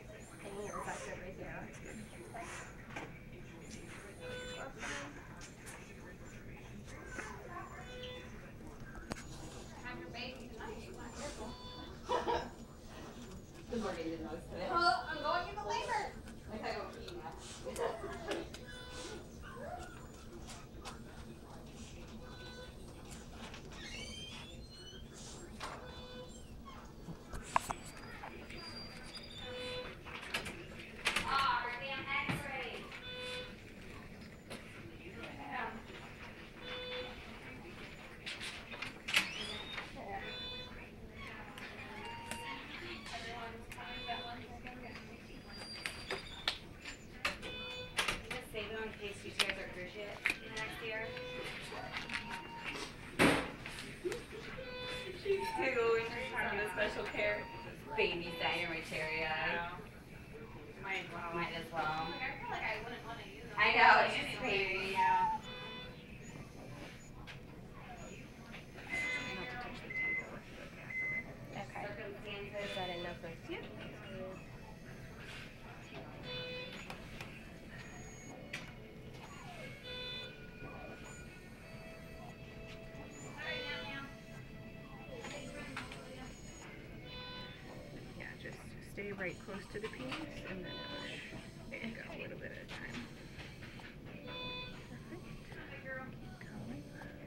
I'm going into labor. Special care. Baby sanitarium. Might as well. I feel like I wouldn't want to use them. I know, it's just baby. Yeah. Okay. Circumstances. Is that enough of you? Stay right close to the penis and then push and go a little bit at a time. Perfect. Keep going.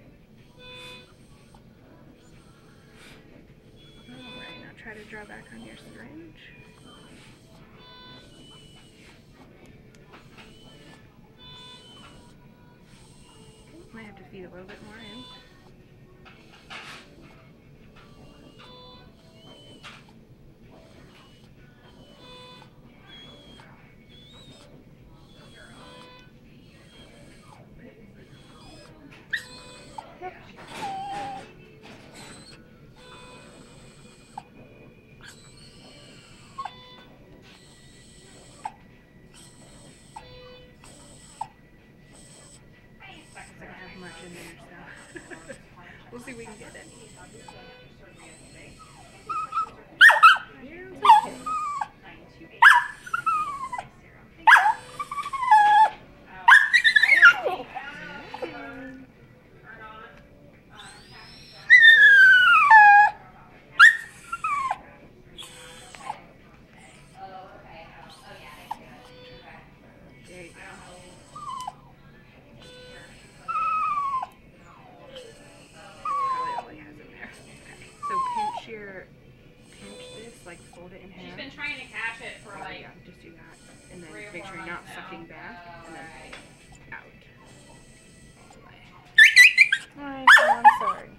Alright, now try to draw back on your syringe. Might have to feed a little bit more in. We'll see if we can get it. Like fold it in half. She's been trying to catch it for like. Yeah, just do that, and then make sure you're not sucking back, and then out. Alright, I'm sorry.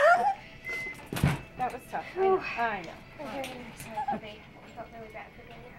That was tough. I know. Sorry, puppy. I felt really bad for doing it.